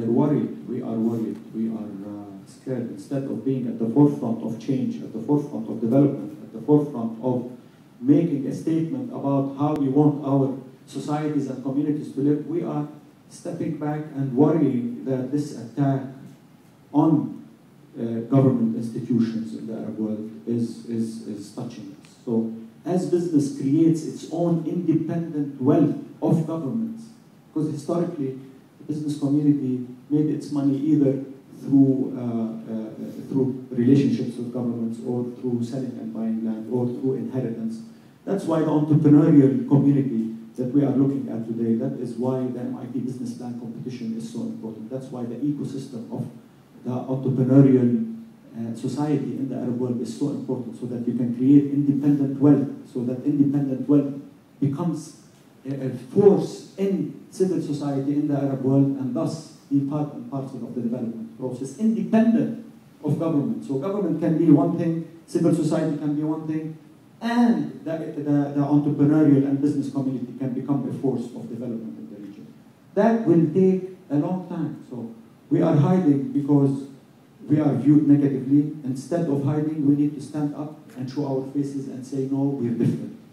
worried. We are worried. We are scared. Instead of being at the forefront of change, at the forefront of development, at the forefront of making a statement about how we want our societies and communities to live, we are stepping back and worrying that this attack on government institutions in the Arab world is touching us. So as business creates its own independent wealth of governments, because historically the business community made its money either through relationships with governments, or through selling and buying land, or through inheritance. That's why the entrepreneurial community that we are looking at today, that is why the MIT Business Plan competition is so important. That's why the ecosystem of the entrepreneurial society in the Arab world is so important, so that you can create independent wealth, so that independent wealth becomes a force in civil society in the Arab world, and thus be part and parcel of the development process, independent of government. So government can be one thing, civil society can be one thing, and the entrepreneurial and business community can become a force of development in the region. That will take a long time. So we are hiding because we are viewed negatively. Instead of hiding, we need to stand up and show our faces and say, no, we're different.